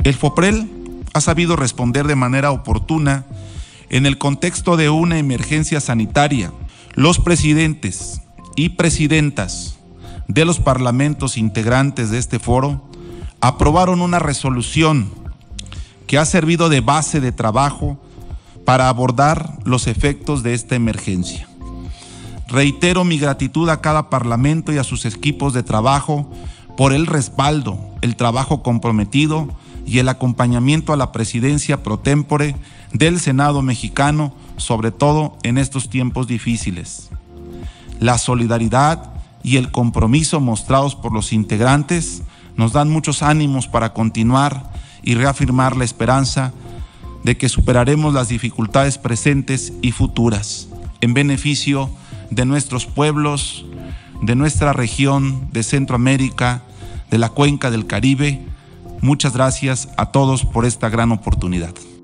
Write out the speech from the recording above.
El FOPREL ha sabido responder de manera oportuna en el contexto de una emergencia sanitaria. Los presidentes y presidentas de los parlamentos integrantes de este foro aprobaron una resolución que ha servido de base de trabajo para abordar los efectos de esta emergencia. Reitero mi gratitud a cada parlamento y a sus equipos de trabajo por el respaldo, el trabajo comprometido y el acompañamiento a la presidencia pro tempore del Senado mexicano, sobre todo en estos tiempos difíciles. La solidaridad y el compromiso mostrados por los integrantes nos dan muchos ánimos para continuar y reafirmar la esperanza de que superaremos las dificultades presentes y futuras en beneficio de nuestros pueblos, de nuestra región de Centroamérica, de la cuenca del Caribe. Muchas gracias a todos por esta gran oportunidad.